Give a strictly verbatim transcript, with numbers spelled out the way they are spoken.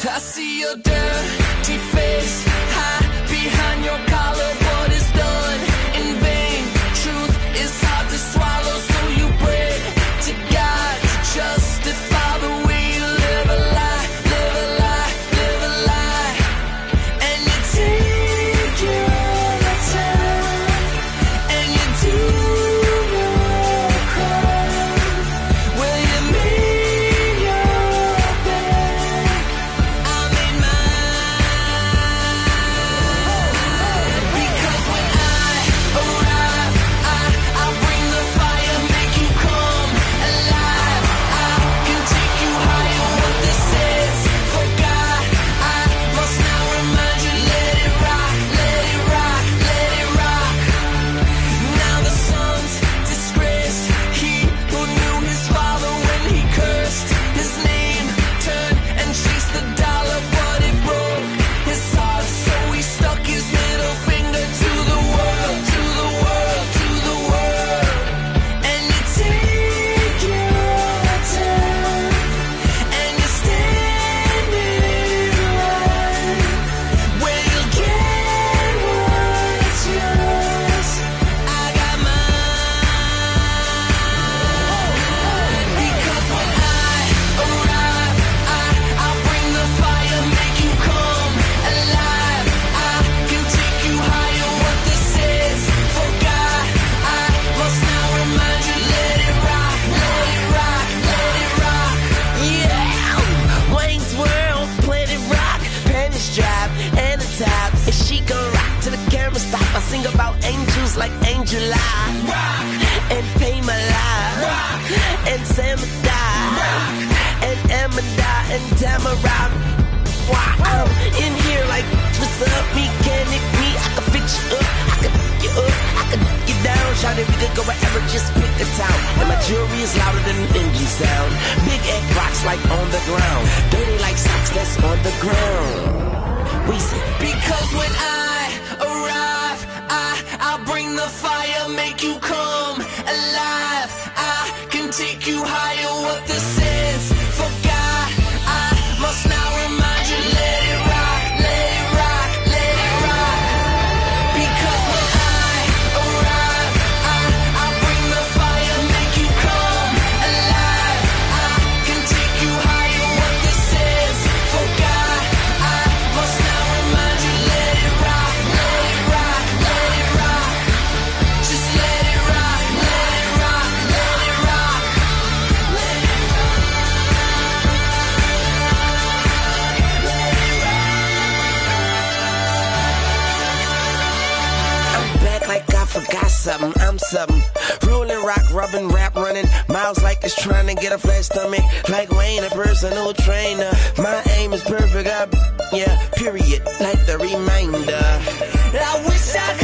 I see your dirty face hide behind your collar, but it's done in vain. Truth is hard to swallow, so you pray to God to justify the way you live a lie, live a lie, live a lie. And you take your time, and you do your crime. Will you make your bed? I made mine. Because when I arrive, I, I'll bring the fire, make you come alive. I can take you higher, what this is. For God, I must now remind you, let it rock, let it rock, let it rock. Now the son's disgraced, he who knew his father when he cursed his name, turned and chased the dollar, but it broke his heart, so he stuck his middle finger to the world, to the world, to the world. And you take your time, and you stand in line, where you'll get what's yours. I got mine. Because when I arrive, I, I'll bring the fire, make you come alive. I can take you higher, what this is. For God, I must now remind you, let it rock, let it rock, let it rock. Yeah, Wayne's World, Planet Rock, panties drop, and the top. And she gon' rock to the camera stop. I sing about angels like Angel Eye, rock, and Pay My Life, rock, and Samadai, rock, and Amanda, and Tamara. Why I'm in here like, what's up, mechanic me? I can fix you up, I can pick you up, I can knock you down. Shout it, we could go wherever, just pick a town. And my jewelry is louder than an engine sound. Big egg rocks like on the ground, dirty like socks that's on the ground. We say, because when I arrive, I, I'll bring the fire, make you come alive. I can take you higher, what this is. For God, I must now remind you, let it rock, let it rock, let it rock. Because when I arrive, I, I'll bring the fire, make you come alive. I can take you higher, what this is. For God, I must now remind you, let it rock, let it rock, let it rock. Just let it rock, let it rock, let it rock. Let it I'm back like I forgot something, I'm something. Rolling, rock, rubbing, rap, running. Miles like it's trying to get a flat stomach. Like Wayne, a personal trainer. My aim is perfect, I, yeah, period. Like the reminder. I wish I could